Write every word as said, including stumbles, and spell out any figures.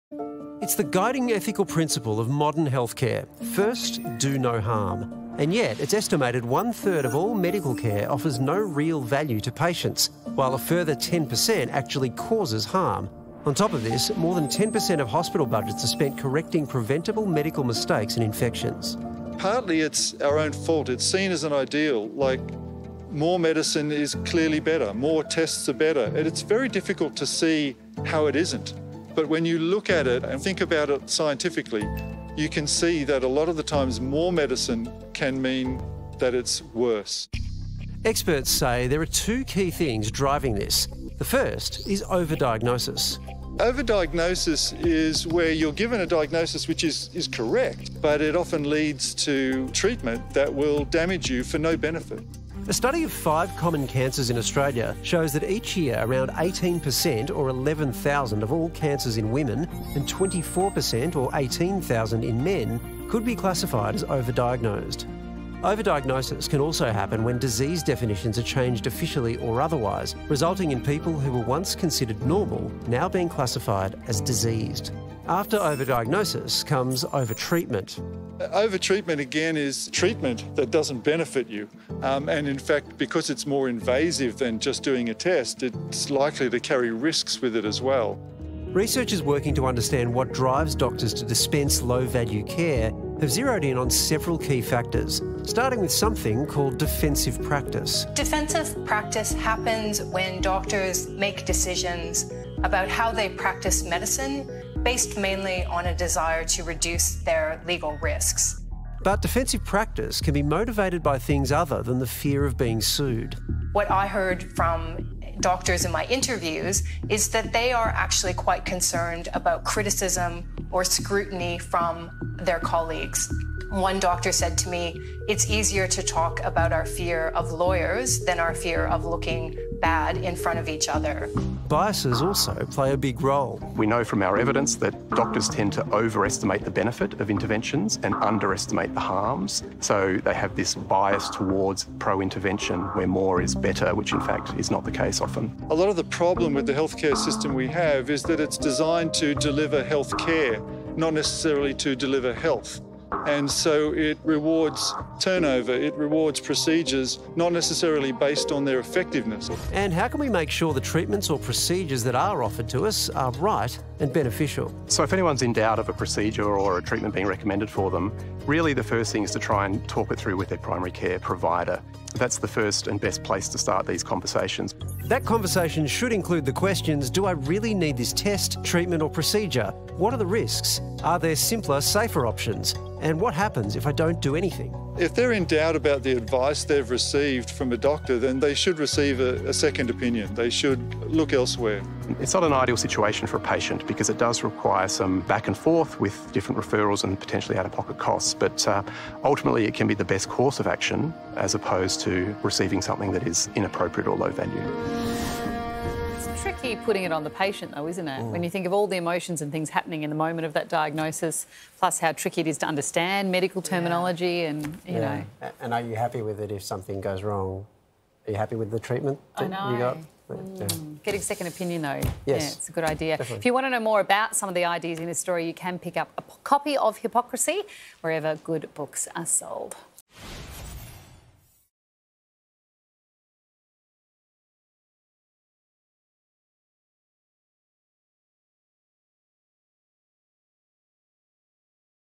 It's the guiding ethical principle of modern healthcare. First, do no harm. And yet, it's estimated one-third of all medical care offers no real value to patients, while a further ten percent actually causes harm. On top of this, more than ten percent of hospital budgets are spent correcting preventable medical mistakes and infections. Partly it's our own fault. It's seen as an ideal, like more medicine is clearly better, more tests are better. And it's very difficult to see how it isn't. But when you look at it and think about it scientifically, you can see that a lot of the times more medicine can mean that it's worse. Experts say there are two key things driving this. The first is overdiagnosis. Overdiagnosis is where you're given a diagnosis which is, is correct, but it often leads to treatment that will damage you for no benefit. A study of five common cancers in Australia shows that each year around eighteen percent or eleven thousand of all cancers in women and twenty-four percent or eighteen thousand in men could be classified as overdiagnosed. Overdiagnosis can also happen when disease definitions are changed officially or otherwise, resulting in people who were once considered normal now being classified as diseased. After overdiagnosis comes overtreatment. Overtreatment, again, is treatment that doesn't benefit you. Um, and in fact, because it's more invasive than just doing a test, it's likely to carry risks with it as well. Researchers working to understand what drives doctors to dispense low-value care have zeroed in on several key factors, starting with something called defensive practice. Defensive practice happens when doctors make decisions about how they practice medicine based mainly on a desire to reduce their legal risks. But defensive practice can be motivated by things other than the fear of being sued. What I heard from doctors in my interviews is that they are actually quite concerned about criticism or scrutiny from their colleagues. One doctor said to me, it's easier to talk about our fear of lawyers than our fear of looking bad in front of each other. Biases also play a big role. We know from our evidence that doctors tend to overestimate the benefit of interventions and underestimate the harms. So they have this bias towards pro-intervention where more is better, which in fact is not the case often. A lot of the problem with the healthcare system we have is that it's designed to deliver health care, not necessarily to deliver health. And so it rewards turnover, it rewards procedures, not necessarily based on their effectiveness. And how can we make sure the treatments or procedures that are offered to us are right and beneficial? So if anyone's in doubt of a procedure or a treatment being recommended for them, really the first thing is to try and talk it through with their primary care provider. That's the first and best place to start these conversations. That conversation should include the questions, do I really need this test, treatment or procedure? What are the risks? Are there simpler, safer options? And what happens if I don't do anything? If they're in doubt about the advice they've received from a doctor, then they should receive a, a second opinion. They should look elsewhere. It's not an ideal situation for a patient because it does require some back and forth with different referrals and potentially out-of-pocket costs, but uh, ultimately it can be the best course of action as opposed to receiving something that is inappropriate or low value. It's tricky putting it on the patient though, isn't it? Mm. When you think of all the emotions and things happening in the moment of that diagnosis, plus how tricky it is to understand medical terminology yeah. and, you yeah. know. And are you happy with it if something goes wrong? Are you happy with the treatment that I know. you got? Mm. Yeah. Getting second opinion though, yes. yeah, it's a good idea. Definitely. If you want to know more about some of the ideas in this story, you can pick up a copy of Hypocrisy wherever good books are sold.